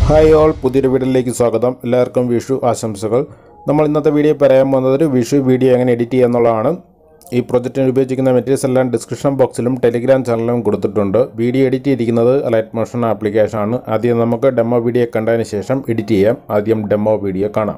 Hi all, പുതിയൊരു വീഡിയോയിലേക്ക് സ്വാഗതം. എല്ലാവർക്കും വിഷു ആശംസകൾ. നമ്മൾ ഇന്നത്തെ വീഡിയോ പറയാൻ പോകുന്നത് ഒരു വിഷു വീഡിയോ എങ്ങനെ എഡിറ്റ് ചെയ്യുക എന്നുള്ളതാണ്. ഈ പ്രൊജക്റ്റിന് ഉപയോഗിക്കുന്ന മെറ്റീരിയൽസ് എല്ലാം ഡിസ്ക്രിപ്ഷൻ ബോക്സിലും ടെലിഗ്രാം ചാനലിലും കൊടുത്തിട്ടുണ്ട്. വീഡിയോ എഡിറ്റ് ചെയ്തിരിക്കുന്നത് അലൈറ്റ് മോഷൻ ആപ്ലിക്കേഷൻ ആണ്. ആദ്യം നമുക്ക് ഡെമോ വീഡിയോ കണ്ടതിന് ശേഷം എഡിറ്റ് ചെയ്യാം. ആദ്യം ഡെമോ വീഡിയോ കാണാം.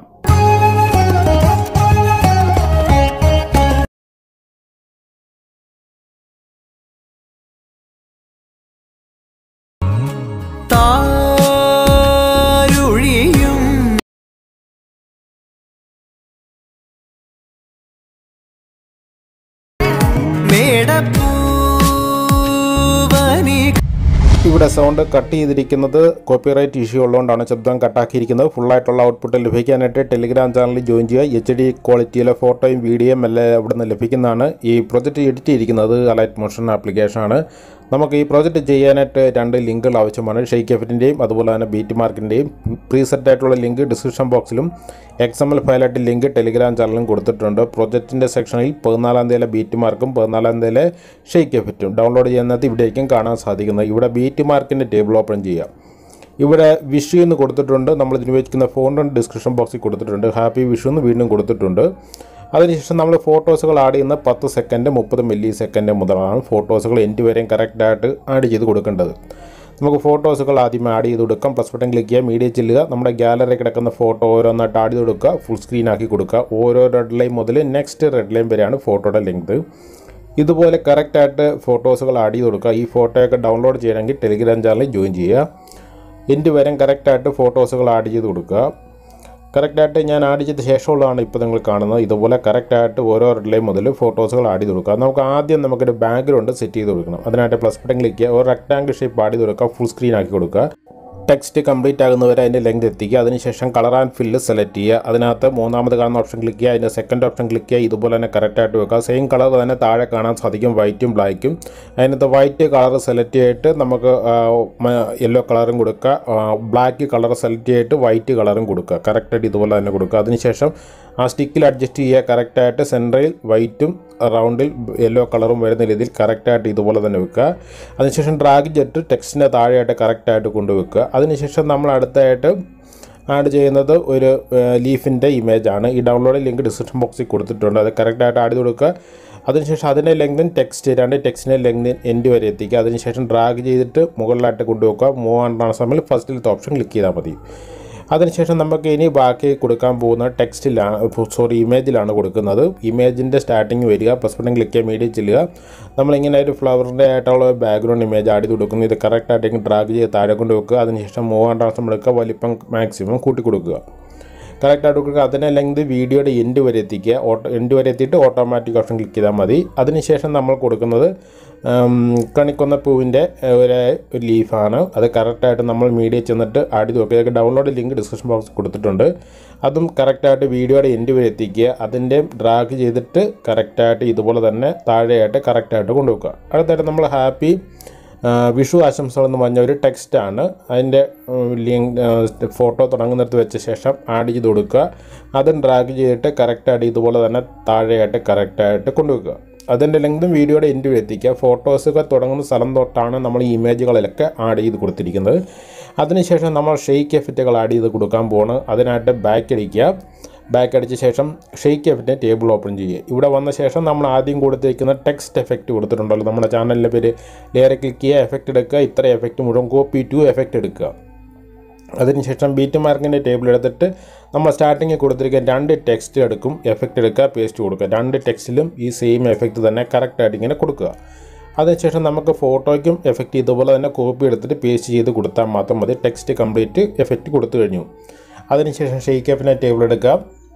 ഇവിടെ സൗണ്ട് കട്ട് ചെയ്തിരിക്കുന്നത് കോപ്പിറൈറ്റ് ഇഷ്യൂ ഉള്ളതുകൊണ്ടാണ് ശബ്ദം കട്ടാക്കിയിരിക്കുന്നത്. ഫുള്ളായിട്ടുള്ള ഔട്ട്പുട്ട് ലഭിക്കാനായിട്ട് ടെലിഗ്രാം ചാനലിൽ ജോയിൻ ചെയ്യുക. HD ക്വാളിറ്റിയിലെ ഫോട്ടോയും വീഡിയോയും എല്ലാം അവിടെ നിന്ന് ലഭിക്കുന്നതാണ്. ഈ പ്രൊജക്റ്റ് എഡിറ്റ് ചെയ്തിരിക്കുന്നത് അലൈറ്റ് മോഷൻ ആപ്ലിക്കേഷൻ ആണ്. നമുക്ക് ഈ പ്രോജക്റ്റ് ചെയ്യാനായിട്ട് രണ്ട് ലിങ്കുകൾ ആവശ്യമാണ്. ഷെയ്ക്ക് എഫക്റ്റിൻ്റെയും അതുപോലെ തന്നെ ബീറ്റ് മാർക്കിൻ്റെയും പ്രീസെറ്റ് ആയിട്ടുള്ള ലിങ്ക് ഡിസ്ക്രിപ്ഷൻ ബോക്സിലും XML ഫയലായിട്ട് ലിങ്ക് ടെലിഗ്രാം ചാനലിലും കൊടുത്തിട്ടുണ്ട്. പ്രോജക്റ്റിൻ്റെ സെക്ഷനിൽ 14-ാം തീയതിയിലെ ബീറ്റ് മാർക്കും 14-ാം തീയതിയിലെ ഷെയ്ക്ക് എഫക്റ്റും ഡൗൺലോഡ് ചെയ്യുന്നത് ഇവിടേക്കും കാണാൻ സാധിക്കുന്നത്. ഇവിടെ ബീറ്റ് മാർക്കിൻ്റെ ടേബിൾ ഓപ്പൺ ചെയ്യാം. ഇവിടെ വിഷു എന്ന് കൊടുത്തിട്ടുണ്ട്. നമ്മൾ ഇതിന് ഉപയോഗിക്കുന്ന ഫോണ്ടും ഡിസ്ക്രിപ്ഷൻ ബോക്സിൽ കൊടുത്തിട്ടുണ്ട്. ഹാപ്പി വിഷു എന്ന് വീണ്ടും കൊടുത്തിട്ടുണ്ട്. അതിനുശേഷം നമ്മൾ ഫോട്ടോസുകൾ ആഡ് ചെയ്യുന്ന 10 സെക്കൻഡ് 30 മില്ലി സെക്കൻഡ് മുതലാണ് ഫോട്ടോസുകൾ എൻഡ് വരെയും കറക്റ്റായിട്ട് ആഡ് ചെയ്ത് കൊടുക്കേണ്ടത്. നമുക്ക് ഫോട്ടോസുകൾ ആദ്യം ആഡ് ചെയ്ത് കൊടുക്കാം. പ്ലസ് ബട്ടൺ ക്ലിക്ക് ചെയ്യുക, മീഡിയ ചെല്ലുക, നമ്മുടെ ഗാലറി കിടക്കുന്ന ഫോട്ടോ ഓരോന്നായിട്ട് ആഡ് ചെയ്ത് കൊടുക്കുക. ഫുൾ സ്ക്രീൻ ആക്കി കൊടുക്കുക. ഓരോ റെഡ് ലൈൻ മുതൽ നെക്സ്റ്റ് റെഡ് ലൈൻ വരെയാണ് ഫോട്ടോയുടെ ലെങ്ത്. ഇതുപോലെ കറക്റ്റായിട്ട് ഫോട്ടോസുകൾ ആഡ് ചെയ്ത് കൊടുക്കുക. ഈ ഫോട്ടോയൊക്കെ ഡൗൺലോഡ് ചെയ്യണമെങ്കിൽ ടെലിഗ്രാം ചാനലിൽ ജോയിൻ ചെയ്യുക. എൻഡ് വരെ കറക്റ്റായിട്ട് ഫോട്ടോസുകൾ ആഡ് ചെയ്ത് കൊടുക്കുക. കറക്റ്റായിട്ട് ഞാൻ ആഡ് ചെയ്ത ശേഷമുള്ളതാണ് ഇപ്പോൾ നിങ്ങൾ കാണുന്നത്. ഇതുപോലെ കറക്റ്റായിട്ട് ഓരോ റെഡ് ലൈൻ മുതൽ ഫോട്ടോസുകൾ ആഡ് ചെയ്ത് കൊടുക്കുക. നമുക്ക് ആദ്യം നമുക്കൊരു ബാക്ക്ഗ്രൗണ്ട് സെറ്റ് ചെയ്ത് കൊടുക്കണം. അതിനായിട്ട് പ്ലസ് ബട്ടൺ ക്ലിക്ക് ചെയ്യുക. ഒരു റെക്ടാങ്കിൾ ഷേപ്പ് ആഡ് ചെയ്ത് കൊടുക്കുക. ഫുൾ സ്ക്രീൻ ആക്കി കൊടുക്കുക. ടെക്സ്റ്റ് കംപ്ലീറ്റ് ആകുന്നവരെ അതിൻ്റെ ലെങ്ത് എത്തിക്കുക. അതിനുശേഷം കളർ ആൻഡ് ഫില്ല് സെലക്ട് ചെയ്യുക. അതിനകത്ത് മൂന്നാമത് കാണുന്ന ഓപ്ഷൻ ക്ലിക്ക് ചെയ്യുക. അതിൻ്റെ സെക്കൻഡ് ഓപ്ഷൻ ക്ലിക്ക് ചെയ്യുക. ഇതുപോലെ തന്നെ കറക്റ്റായിട്ട് വെക്കുക. സെയിം കളർ തന്നെ താഴെ കാണാൻ സാധിക്കും, വൈറ്റും ബ്ലാക്കും. അതിനകത്ത് വൈറ്റ് കളർ സെലക്ട് ചെയ്തിട്ട് നമുക്ക് യെല്ലോ കളറും കൊടുക്കുക. ബ്ലാക്ക് കളർ സെലക്ട് ചെയ്തിട്ട് വൈറ്റ് കളറും കൊടുക്കുക. കറക്റ്റായിട്ട് ഇതുപോലെ തന്നെ കൊടുക്കുക. അതിനുശേഷം ആ സ്റ്റിക്കിൽ അഡ്ജസ്റ്റ് ചെയ്യുക. കറക്റ്റായിട്ട് സെൻറ്ററിൽ വൈറ്റും റൗണ്ടിൽ യെല്ലോ കളറും വരുന്ന രീതിയിൽ കറക്റ്റായിട്ട് ഇതുപോലെ തന്നെ വെക്കുക. അതിനുശേഷം ഡ്രാഗ് ചെയ്തിട്ട് ടെക്സ്റ്റിൻ്റെ താഴെയായിട്ട് കറക്റ്റായിട്ട് കൊണ്ടുവെക്കുക. അതിനുശേഷം നമ്മൾ അടുത്തായിട്ട് ആഡ് ചെയ്യുന്നത് ഒരു ലീഫിൻ്റെ ഇമേജാണ്. ഈ ഡൗൺലോഡ് ലിങ്ക് ഡിസ്ക്രിപ്ഷൻ ബോക്സിൽ കൊടുത്തിട്ടുണ്ട്. അത് കറക്റ്റായിട്ട് ആഡ് ചെയ്ത് കൊടുക്കുക. അതിനുശേഷം അതിൻ്റെ ലെങ്തിൻ രണ്ട് ടെക്സ്റ്റിൻ്റെ ലെങ്തിൻ എൻഡ് വരെ എത്തിക്കുക. അതിനുശേഷം ഡ്രാഗ് ചെയ്തിട്ട് മുകളിലായിട്ട് കൊണ്ടുവെക്കുക. മൂവ് ആൻഡ് ട്രാൻസ്ഫോമിൽ ഫസ്റ്റിലത്തെ ഓപ്ഷൻ ക്ലിക്ക് ചെയ്താൽ മതി. അതിനുശേഷം നമുക്ക് ഇനി ബാക്കി കൊടുക്കാൻ പോകുന്ന ഇമേജിലാണ് കൊടുക്കുന്നത്. ഇമേജിൻ്റെ സ്റ്റാർട്ടിങ് വരിക, പ്ലസ് ബട്ടൺ ക്ലിക്ക് ചെയ്യുക, മീഡിയ ചെല്ലുക. നമ്മളിങ്ങനെ ഒരു ഫ്ലവറിൻ്റെ ആയിട്ടുള്ള ബാക്ക്ഗ്രൗണ്ട് ഇമേജ് ആഡ് ചെയ്ത് കൊടുക്കുന്നു. ഇത് കറക്റ്റായിട്ട് ഡ്രാഗ് ചെയ്ത് താഴെ കൊണ്ട് വെക്കുക. അതിനുശേഷം മൂവ് ആൻഡ് ട്രാൻസ്ഫോം എടുക്കുക. വലിപ്പം മാക്സിമം കൂട്ടി കൊടുക്കുക. കറക്റ്റായിട്ട് കൊടുക്കുക. അതിനെ ലെങ്ത് വീഡിയോയുടെ എൻഡ് വരെ എത്തിക്കുക. എൻഡ് വരെ എത്തിയിട്ട് ഓട്ടോമാറ്റിക് ഓപ്ഷൻ ക്ലിക്ക് ചെയ്താൽ മതി. അതിനുശേഷം നമ്മൾ കൊടുക്കുന്നത് കണിക്കൊന്ന പൂവിൻ്റെ ഒരു ലീഫാണ്. അത് കറക്റ്റായിട്ട് നമ്മൾ മീഡിയ ചെന്നിട്ട് ആഡ് ചെയ്ത് നോക്കുക. ഇതൊക്കെ ഡൗൺലോഡ് ലിങ്ക് ഡിസ്ക്രിപ്ഷൻ ബോക്സ് കൊടുത്തിട്ടുണ്ട്. അതും കറക്റ്റായിട്ട് വീഡിയോയുടെ എൻഡ് വരെ എത്തിക്കുക. അതിൻ്റെ ഡ്രാഗ് ചെയ്തിട്ട് കറക്റ്റായിട്ട് ഇതുപോലെ തന്നെ താഴെയായിട്ട് കറക്റ്റായിട്ട് കൊണ്ടുവെക്കുക. അടുത്തായിട്ട് നമ്മൾ ഹാപ്പി വിഷു ആശംസകൾ എന്ന് പറഞ്ഞ ഒരു ടെക്സ്റ്റാണ്. അതിൻ്റെ ലിങ്ക് ഫോട്ടോ തുടങ്ങുന്നിടത്ത് വെച്ച ശേഷം ആഡ് ചെയ്ത് കൊടുക്കുക. അതും ഡ്രാഗ് ചെയ്തിട്ട് കറക്റ്റായിട്ട് ഇതുപോലെ തന്നെ താഴെയായിട്ട് കറക്റ്റായിട്ട് കൊണ്ടുവെക്കുക. അതിൻ്റെ ലെങ്തും വീഡിയോയുടെ എൻഡ് വരെ എത്തിക്കുക. ഫോട്ടോസുകൾ തുടങ്ങുന്ന സ്ഥലം തൊട്ടാണ് നമ്മൾ ഈ ഇമേജുകളിലൊക്കെ ആഡ് ചെയ്ത് കൊടുത്തിരിക്കുന്നത്. അതിനുശേഷം നമ്മൾ ഷെയ്ക്ക് എഫക്റ്റുകൾ ആഡ് ചെയ്ത് കൊടുക്കാൻ പോകുന്നത്. അതിനായിട്ട് ബാക്ക് അടിക്കുക. ബാക്ക് അടിച്ച ശേഷം ഷെയ്ക്ക് എഫക്റ്റിൻ്റെ ടേബിൾ ഓപ്പൺ ചെയ്യുക. ഇവിടെ വന്ന ശേഷം നമ്മൾ ആദ്യം കൊടുത്തിരിക്കുന്ന ടെക്സ്റ്റ് എഫക്റ്റ് കൊടുത്തിട്ടുണ്ടല്ലോ, നമ്മുടെ ചാനലിൻ്റെ പേര്, ലെയർ ക്ലിക്ക് ചെയ്യുക, എഫക്റ്റ് എടുക്കുക. ഇത്ര എഫക്റ്റ് മുഴുവൻ കോപ്പി ടു എഫക്റ്റ് എടുക്കുക. അതിനുശേഷം ബീറ്റ് മാർക്കിൻ്റെ ടേബിൾ എടുത്തിട്ട് നമ്മൾ സ്റ്റാർട്ടിങ്ങിൽ കൊടുത്തിരിക്കുന്ന 2 ടെക്സ്റ്റ് എടുക്കും, എഫക്റ്റ് എടുക്കുക, പേസ്റ്റ് കൊടുക്കുക. 2 ടെക്സ്റ്റിലും ഈ സെയിം എഫക്റ്റ് തന്നെ കറക്റ്റായിട്ട് ഇങ്ങനെ കൊടുക്കുക. അതിനുശേഷം നമുക്ക് ഫോട്ടോയ്ക്കും എഫക്റ്റ് ഇതുപോലെ തന്നെ കോപ്പി എടുത്തിട്ട് പേസ്റ്റ് ചെയ്ത് കൊടുത്താൽ മാത്രം മതി. ടെക്സ്റ്റ് കംപ്ലീറ്റ് എഫക്റ്റ് കൊടുത്തു കഴിഞ്ഞു. അതിനുശേഷം ഷെയ്ക്ക് എഫിൻ്റെ ടേബിൾ എടുക്കുക.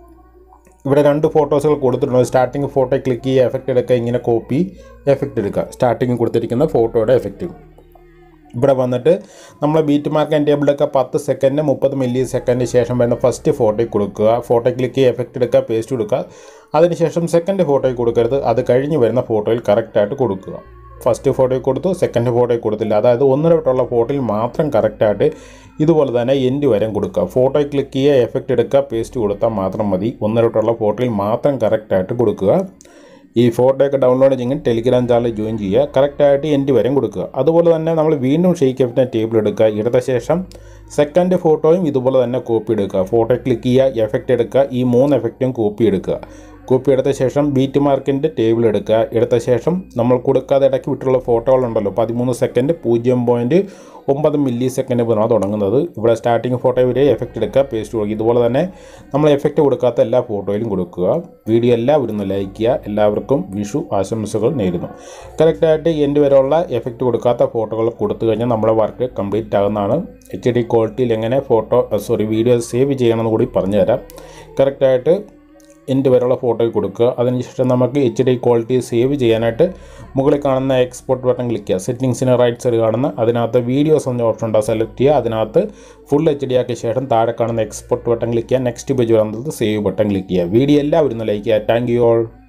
ഇവിടെ 2 ഫോട്ടോസുകൾ കൊടുത്തിട്ടുണ്ട്. സ്റ്റാർട്ടിങ് ഫോട്ടോ ക്ലിക്ക് ചെയ്യുക, എഫക്റ്റ് എടുക്കുക, ഇങ്ങനെ കോപ്പി എഫക്റ്റ് എടുക്കുക. സ്റ്റാർട്ടിങ് കൊടുത്തിരിക്കുന്ന ഫോട്ടോയുടെ എഫക്റ്റ് ഇവിടെ വന്നിട്ട് നമ്മൾ ബീറ്റ് മാർക്ക് ആൻഡ് ടേബിളൊക്കെ 10 സെക്കൻഡ് 30 മില്ലി സെക്കൻഡ് ശേഷം വരുന്ന ഫസ്റ്റ് ഫോട്ടോയിൽ കൊടുക്കുക. ഫോട്ടോ ക്ലിക്ക് ചെയ്യുക, എഫക്റ്റ് എടുക്കുക, പേസ്റ്റ് കൊടുക്കുക. അതിനുശേഷം സെക്കൻഡ് ഫോട്ടോയിൽ കൊടുക്കരുത്. അത് കഴിഞ്ഞ് വരുന്ന ഫോട്ടോയിൽ കറക്റ്റായിട്ട് കൊടുക്കുക. ഫസ്റ്റ് ഫോട്ടോയിൽ കൊടുത്തു, സെക്കൻഡ് ഫോട്ടോയിൽ കൊടുത്തില്ല. അതായത് ഒന്നിടവിട്ടുള്ള ഫോട്ടോയിൽ മാത്രം കറക്റ്റായിട്ട് ഇതുപോലെ തന്നെ എൻഡ് വരെ കൊടുക്കുക. ഫോട്ടോയിൽ ക്ലിക്ക് ചെയ്യുക, എഫക്റ്റ് എടുക്കുക, പേസ്റ്റ് കൊടുത്താൽ മാത്രം മതി. ഒന്നിടവിട്ടുള്ള ഫോട്ടോയിൽ മാത്രം കറക്റ്റായിട്ട് കൊടുക്കുക. ഈ ഫോട്ടോയൊക്കെ ഡൗൺലോഡ് ചെയ്യും ടെലിഗ്രാം ചാനൽ ജോയിൻ ചെയ്യുക. കറക്റ്റായിട്ട് എൻഡ് വരെയും കൊടുക്കുക. അതുപോലെ തന്നെ നമ്മൾ വീണ്ടും ഷെയ്ക്ക് എഫിൻ്റെ ടേബിൾ എടുക്കുക. എടുത്ത ശേഷം സെക്കൻഡ് ഫോട്ടോയും ഇതുപോലെ തന്നെ കോപ്പി എടുക്കുക. ഫോട്ടോ ക്ലിക്ക് ചെയ്യുക, എഫക്റ്റ് എടുക്കുക. ഈ 3 എഫക്റ്റും കോപ്പി എടുക്കുക. കോപ്പി എടുത്ത ശേഷം ബീറ്റ് മാർക്കിൻ്റെ ടേബിൾ എടുക്കുക. എടുത്ത ശേഷം നമ്മൾ കൊടുക്കാതെ ഇടയ്ക്ക് വിട്ടുള്ള ഫോട്ടോകളുണ്ടല്ലോ 13 സെക്കൻഡ് 0.9 മില്ലി സെക്കൻഡ് മുതലാണ് തുടങ്ങുന്നത്. ഇവിടെ സ്റ്റാർട്ടിങ് ഫോട്ടോ വരെ എഫക്റ്റ് എടുക്കുക, പേസ്റ്റ് കൊടുക്കുക. ഇതുപോലെ തന്നെ നമ്മൾ എഫക്റ്റ് കൊടുക്കാത്ത എല്ലാ ഫോട്ടോയിലും കൊടുക്കുക. വീഡിയോ എല്ലാവരും ഒന്ന് ലൈക്ക് ചെയ്യുക. എല്ലാവർക്കും വിഷു ആശംസകൾ നേരുന്നു. കറക്റ്റായിട്ട് എൻഡ് വരെയുള്ള എഫക്റ്റ് കൊടുക്കാത്ത ഫോട്ടോകൾ കൊടുത്തു കഴിഞ്ഞാൽ നമ്മുടെ വർക്ക് കംപ്ലീറ്റ് ആകുന്നതാണ്. HD ക്വാളിറ്റിയിൽ എങ്ങനെ വീഡിയോ സേവ് ചെയ്യണമെന്ന് കൂടി പറഞ്ഞുതരാം. കറക്റ്റായിട്ട് എൻഡ് വരെയുള്ള ഫോട്ടോ കൊടുക്കുക. അതിനുശേഷം നമുക്ക് HD ക്വാളിറ്റി സേവ് ചെയ്യാനായിട്ട് മുകളിൽ കാണുന്ന എക്സ്പോർട്ട് ബട്ടൺ ക്ലിക്ക് ചെയ്യുക. സെറ്റിംഗ്സിന് റൈറ്റ് സൈഡ് കാണുന്ന അതിനകത്ത് വീഡിയോസ് എന്ന ഓപ്ഷൻ ഉണ്ടാകും, സെലക്ട് ചെയ്യുക. അതിനകത്ത് ഫുൾ HD ആക്കിയ ശേഷം താഴെ കാണുന്ന എക്സ്പോർട്ട് ബട്ടൺ ക്ലിക്ക് ചെയ്യുക. നെക്സ്റ്റ് പേജ് വരുന്നത് സേവ് ബട്ടൺ ക്ലിക്ക് ചെയ്യുക. വീഡിയോ എല്ലാവരും ലൈക്ക് ചെയ്യുക. Thank you all.